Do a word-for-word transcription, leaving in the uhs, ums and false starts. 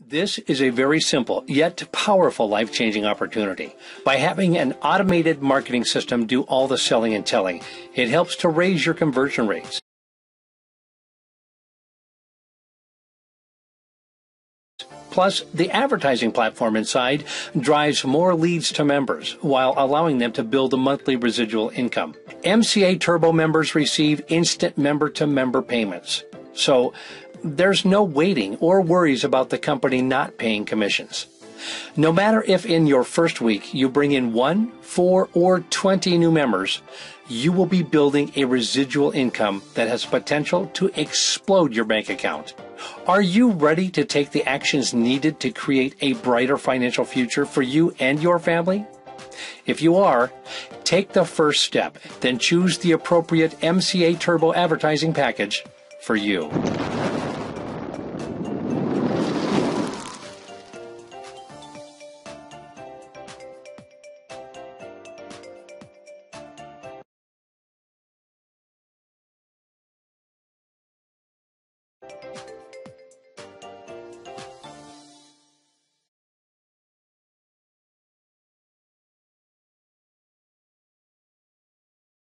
This is a very simple yet powerful life-changing opportunity. By having an automated marketing system do all the selling and telling, it helps to raise your conversion rates. Plus, the advertising platform inside drives more leads to members while allowing them to build a monthly residual income. M C A Turbo members receive instant member-to-member payments. So, there's no waiting or worries about the company not paying commissions. No matter if in your first week you bring in one, four, or twenty new members, you will be building a residual income that has potential to explode your bank account. Are you ready to take the actions needed to create a brighter financial future for you and your family? If you are, take the first step, then choose the appropriate M C A Turbo advertising package for you.